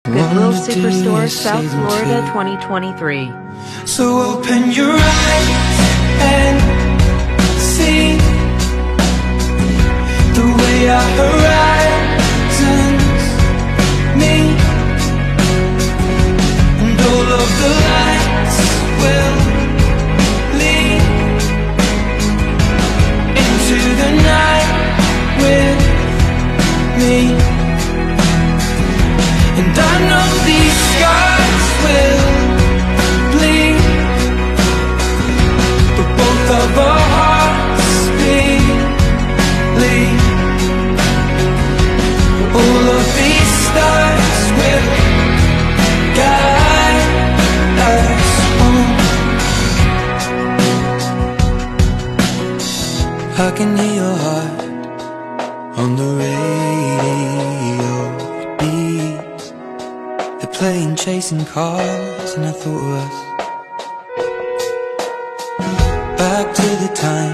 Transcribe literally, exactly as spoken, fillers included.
Goodwill Superstore, South Florida, twenty twenty-three. So open your eyes and see the way our horizons meet, and all of the lights will lead into the night with me. And I know these scars will bleed, but both of our hearts believe. All of these stars will guide us home. I can hear your heart on the radio. They're playing chasing cars, and I thought of us, back to the time